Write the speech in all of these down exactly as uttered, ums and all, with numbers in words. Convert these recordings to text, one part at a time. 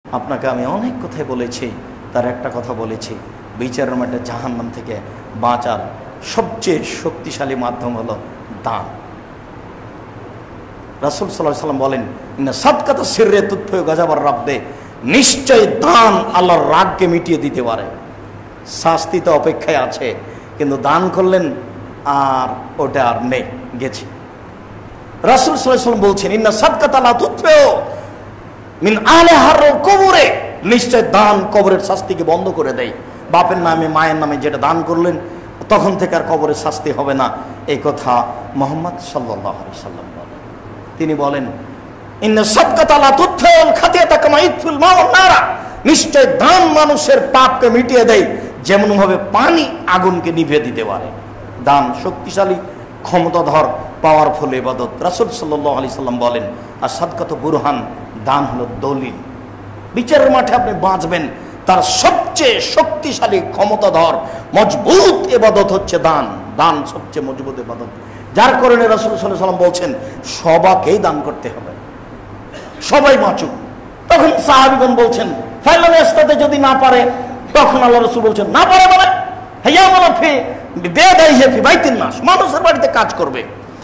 আপনাকে আমি অনেক কথাই বলেছি, তার একটা কথা বলেছি, বিচারের মাঠে জাহান্নাম থেকে বাঁচার সবচেয়ে শক্তিশালী মাধ্যম হলো দান। রাসূল সাল্লাল্লাহু আলাইহি ওয়াসাল্লাম বলেন, ইন্না সাদকাতা সিররে তুতফিউ গাযাবার রাব্বে, নিশ্চয় দান আল্লাহর রাগকে মিটিয়ে দিতে পারে। শাস্তি তো অপেক্ষায় আছে, কিন্তু দান করলেন আর ওটা আর নেই, গেছে। রাসূল সাল্লাল্লাহু আলাইহি ওয়াসাল্লাম বলছেন, ইন্না সাদকাতা লা তুতফিউ মিন আলিহার কবরে, নিশ্চয় দান কবরের শাস্তিকে বন্ধ করে দেয়। বাপের নামে মায়ের নামে যেটা দান করলেন তখন থেকে আর কবরের শাস্তি হবে না, এই কথা মুহাম্মদ সাল্লাল্লাহু আলাইহি ওয়াসাল্লাম বলেন। তিনি বলেন, ইন্না সাদকাতা লা তুতফিউল খাতিয়াতা কামা ইতফিউল মাউ নারা, নিশ্চয় দান মানুষের পাপকে মিটিয়ে দেয় যেমন ভাবে পানি আগুনকে নিভিয়ে দিতে পারে। দান শক্তিশালী, ক্ষমতাধর, পাওয়ারফুল ইবাদত। রাসূল সাল্লাল্লাহু আলাইহি ওয়াসাল্লাম বলেন, আর সাদকাতু বুরহান, দান হলো দলিল। বিচারের মাঠে আপনি বাঁচবেন, তার সবচেয়ে শক্তিশালী, ক্ষমতাধর, মজবুত ইবাদত হচ্ছে দান। দান সবচেয়ে মজবুত ইবাদত, যার কারণে রাসূল সাল্লাল্লাহু আলাইহি ওয়াসাল্লাম বলছেন সবাইকেই দান করতে হবে, সবাই বাঁচুক। তখন সাহাবীগণ বলছেন, ফাইলাম ইস্তাতে, যদি না পারে, তখন আল্লাহ রাসূল বলছেন, না পারে মানে হাইয়া মালা ফি বেদাইহি ফি বাইতিন নাস, মানুষের বাড়িতে কাজ করবে।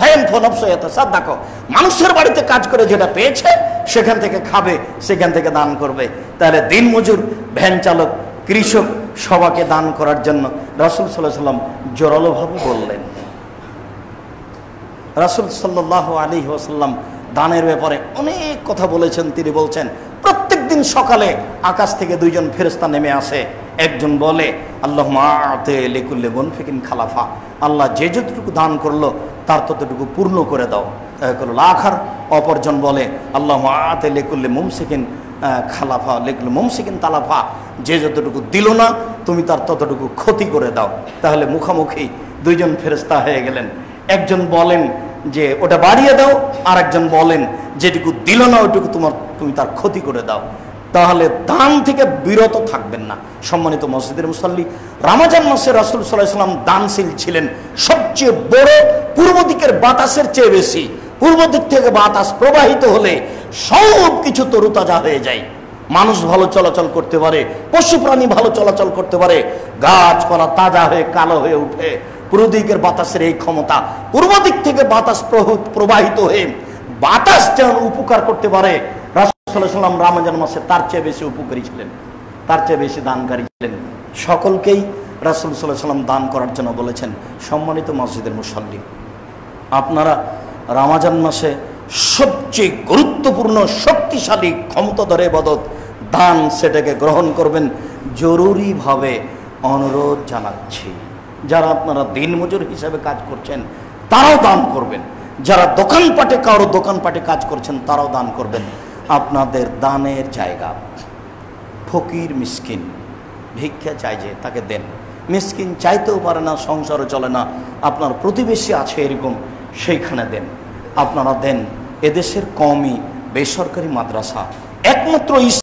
মানুষের বাড়িতে কাজ করে যেটা পেয়েছে সেখান থেকে খাবে, সেখান থেকে দান করবে। তাহলে দিন মজুর, ভ্যান চালক, কৃষক সবাইকে দান করার জন্য রাসূল সাল্লাল্লাহু আলাইহি ওয়াসাল্লাম জোরালোভাবে বললেন। রাসূল সাল্লাল্লাহু আলাইহি ওয়াসাল্লাম দানের ব্যাপারে অনেক কথা বলেছেন। তিনি বলছেন, প্রত্যেক দিন সকালে আকাশ থেকে দুইজন ফেরেশতা নেমে আসে। একজন বলে, আল্লাহুম্মা আ'তি লিকুল্লি মুনফিকিন খালাফা, আল্লাহ যে যতটুকু দান করলো তার ততটুকু পূর্ণ করে দাও। আখার অপরজন বলে, আল্লাহুম্মা আ'তি লিকুল্লি মুমসিকিন খালাফা লিকুল্লি মুমসিকিন তালাফা, যে যতটুকু দিল না তুমি তার ততটুকু ক্ষতি করে দাও। তাহলে মুখামুখি দুইজন ফেরেশতা হয়ে গেলেন। একজন বলেন যে ওটা বাড়িয়ে দাও, আর একজন বলেন যেটুকু দিল না ওইটুকু তোমার তুমি তার ক্ষতি করে দাও। তাহলে দান থেকে বিরত থাকবেন না। সম্মানিত মসজিদের মুসাল্লি, রমজান মাসে রাসূল সাল্লাল্লাহু আলাইহি ওয়াসাল্লাম দানশীল ছিলেন সবচেয়ে বড়, পূর্ব দিকের বাতাসের চেয়ে বেশি। পূর্ব দিক থেকে বাতাস প্রবাহিত হলে সব কিছু তরুতাজা হয়ে যায়, মানুষ ভালো চলাচল করতে পারে, পশু প্রাণী ভালো চলাচল করতে পারে, গাছপালা তাজা হয়ে কালো হয়ে উঠে। পূর্ব দিকের বাতাসের এই ক্ষমতা, পূর্ব দিক থেকে বাতাস প্রবাহিত হয়ে বাতাস যেমন উপকার করতে পারে, রাসূল সাল্লাল্লাহু আলাইহি ওয়াসাল্লাম রমজান মাসে তার চেয়ে বেশি উপকারী ছিলেন, তার চেয়ে বেশি দানকারী ছিলেন। সকলকেই রাসূল সাল্লাল্লাহু আলাইহি ওয়াসাল্লাম দান করার জন্য বলেছেন। সম্মানিত মসজিদের মুসাল্লি, আপনারা রমজান মাসে সবচেয়ে গুরুত্বপূর্ণ, শক্তিশালী, ক্ষমতাধর ইবাদত দান, সেটাকে গ্রহণ করবেন। জরুরিভাবে অনুরোধ জানাচ্ছি, যারা আপনারা দিনমজুর হিসাবে কাজ করছেন তারাও দান করবেন, যারা দোকানপাটে কারো দোকানপাটে কাজ করছেন তারাও দান করবেন। আপনাদের দানের জায়গা, ফকির মিসকিন ভিক্ষা চাই যে তাকে দেন। মিসকিন চাইতেও পারে না, সংসারও চলে না, আপনার প্রতিবেশী আছে এরকম, সেইখানে দেন। আপনারা দেন। এদেশের কওমি বেসরকারি মাদ্রাসা একমাত্র